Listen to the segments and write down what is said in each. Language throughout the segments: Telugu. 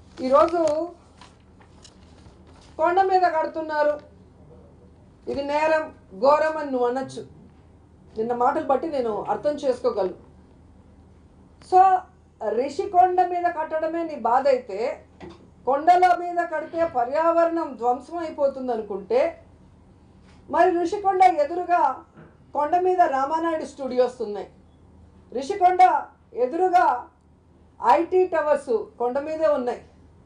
ఈరోజు కొండ మీద కడుతున్నారు, ఇది నేరం ఘోరం అని నువ్వు అనొచ్చు. నిన్న మాటలు బట్టి నేను అర్థం చేసుకోగలను. సో రిషికొండ మీద కట్టడమే నీ బాధ అయితే, కొండల మీద కడితే పర్యావరణం ధ్వంసం అయిపోతుంది అనుకుంటే, మరి రిషికొండ ఎదురుగా కొండ మీద రామానాయుడు స్టూడియోస్ ఉన్నాయి, రిషికొండ ఎదురుగా ఐటీ టవర్స్ కొండ మీదే ఉన్నాయి,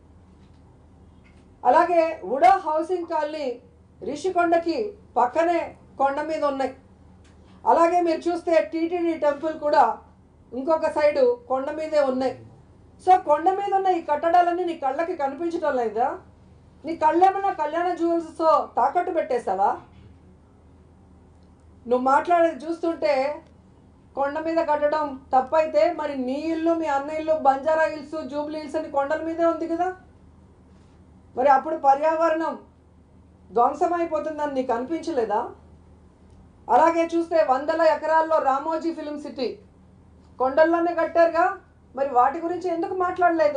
అలాగే ఉడా హౌసింగ్ కాలనీ రిషికొండకి పక్కనే కొండ మీద ఉన్నాయి, అలాగే మీరు చూస్తే టీటీడీ టెంపుల్ కూడా ఇంకొక సైడు కొండ మీదే ఉన్నాయి. సో కొండ మీద ఉన్న ఈ కట్టడాలన్నీ నీ కళ్ళకి కనిపించడం లేదా? నీ కళ్ళేమన్నా కళ్యాణ జ్యువెల్స్తో తాకట్టు పెట్టేసావా? నువ్వు మాట్లాడేది చూస్తుంటే కొండ మీద కట్టడం తప్పైతే మరి నీ ఇల్లు, మీ అన్న ఇల్లు బంజారా హిల్స్, జూబ్లీ హిల్స్ అని కొండల మీదే ఉంది కదా. మరి అప్పుడు పర్యావరణం ధ్వంసమైపోతుందని నీకు అనిపించలేదా? అలాగే చూస్తే 100 ఎకరాల్లో రామోజీ ఫిల్మ్ సిటీ కొండల్లోనే కట్టారుగా, మరి వాటి గురించి ఎందుకు మాట్లాడలేదు?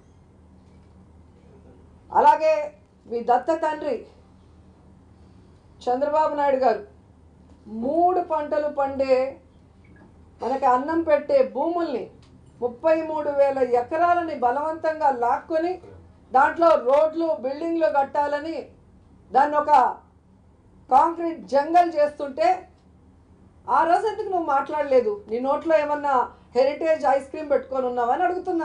అలాగే మీ దత్త తండ్రి చంద్రబాబు నాయుడు గారు 3 పంటలు పండే మనకి అన్నం పెట్టే భూముల్ని 33,000 ఎకరాలని బలవంతంగా లాక్కొని దాంట్లో రోడ్లు, బిల్డింగ్లు కట్టాలని దాన్ని ఒక కాంక్రీట్ జంగల్ చేస్తుంటే ఆ రోజు ఎందుకు నువ్వు మాట్లాడలేదు? నీ నోట్లో ఏమన్నా హెరిటేజ్ ఐస్ క్రీమ్ పెట్టుకొని ఉన్నావని అడుగుతున్నా.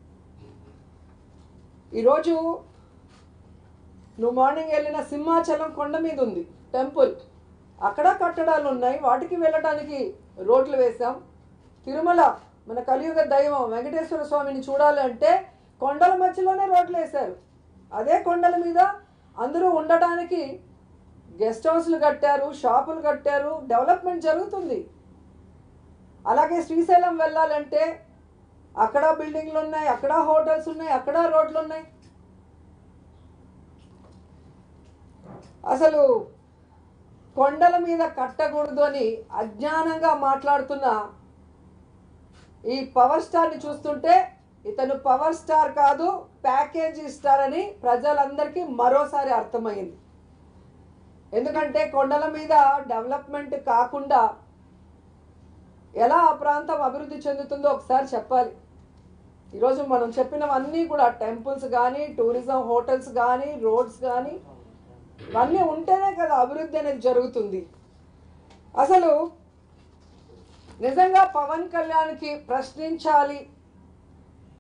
ఈరోజు నువ్వు మార్నింగ్ వెళ్ళిన సింహాచలం కొండ మీద ఉంది టెంపుల్, అక్కడ కట్టడాలు ఉన్నాయి, వాటికి వెళ్ళటానికి రోడ్లు వేసాం. తిరుమల మన కలియుగ దైవం వెంకటేశ్వర స్వామిని చూడాలి అంటే కొండల మధ్యలోనే రోడ్లు వేశారు. అదే కొండల మీద అందరూ ఉండటానికి గెస్ట్ హౌస్లు కట్టారు, షాపులు కట్టారు, డెవలప్మెంట్ జరుగుతుంది. అలాగే శ్రీశైలం వెళ్ళాలంటే అక్కడ బిల్డింగ్లు ఉన్నాయి, అక్కడ హోటల్స్ ఉన్నాయి, అక్కడ రోడ్లు ఉన్నాయి. అసలు కొండల మీద కట్టకూడదు అని అజ్ఞానంగా మాట్లాడుతున్న ఈ పవర్ స్టార్ని చూస్తుంటే ఇతను పవర్ స్టార్ కాదు, ప్యాకేజీ స్టార్ అని ప్రజలందరికీ మరోసారి అర్థమైంది. ఎందుకంటే కొండల మీద డెవలప్మెంట్ కాకుండా ఎలా ఆ ప్రాంతం అభివృద్ధి చెందుతుందో ఒకసారి చెప్పాలి. ఈరోజు మనం చెప్పినవన్నీ కూడా టెంపుల్స్ కానీ, టూరిజం హోటల్స్ కానీ, రోడ్స్ కానీ ఇవన్నీ ఉంటేనే కదా అభివృద్ధి అనేది జరుగుతుంది. అసలు నిజంగా పవన్ కళ్యాణ్కి ప్రశ్నించాలి